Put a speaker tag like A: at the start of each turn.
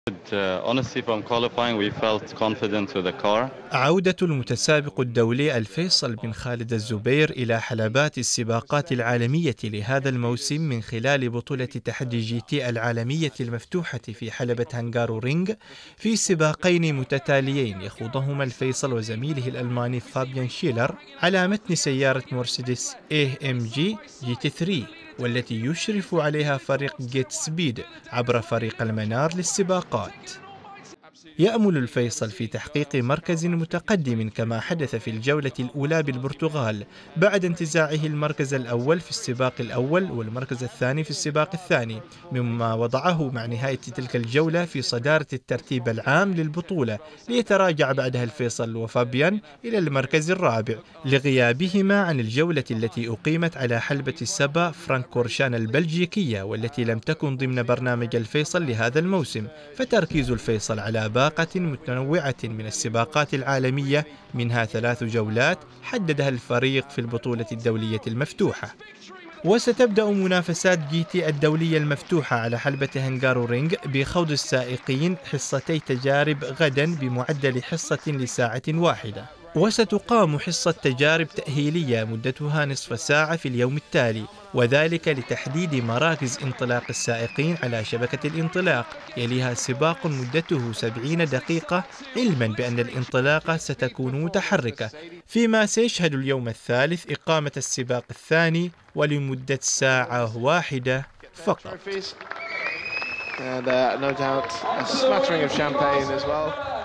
A: عودة المتسابق الدولي الفيصل بن خالد الزبير إلى حلبات السباقات العالمية لهذا الموسم من خلال بطولة تحدي جي تي العالمية المفتوحة في حلبة هنغارورينغ في سباقين متتاليين يخوضهما الفيصل وزميله الألماني فابيان شيلر على متن سيارة مرسيدس AMG GT3 والتي يشرف عليها فريق جيت سبيد عبر فريق المنار للسباقات. يأمل الفيصل في تحقيق مركز متقدم كما حدث في الجولة الأولى بالبرتغال بعد انتزاعه المركز الأول في السباق الأول والمركز الثاني في السباق الثاني، مما وضعه مع نهاية تلك الجولة في صدارة الترتيب العام للبطولة، ليتراجع بعدها الفيصل وفابيان إلى المركز الرابع لغيابهما عن الجولة التي أقيمت على حلبة السبا فرانكورشان البلجيكية والتي لم تكن ضمن برنامج الفيصل لهذا الموسم. فتركيز الفيصل على باقة متنوعة من السباقات العالمية، منها 3 جولات حددها الفريق في البطولة الدولية المفتوحة. وستبدأ منافسات جي تي الدولية المفتوحة على حلبة هنغارورينغ بخوض السائقين حصتي تجارب غدا بمعدل حصة لساعة واحدة، وستقام حصة تجارب تأهيلية مدتها نصف ساعة في اليوم التالي، وذلك لتحديد مراكز انطلاق السائقين على شبكة الانطلاق، يليها سباق مدته 70 دقيقة، علما بأن الانطلاقة ستكون متحركة، فيما سيشهد اليوم الثالث إقامة السباق الثاني ولمدة ساعة واحدة فقط.
B: No doubt a smattering of champagne as well.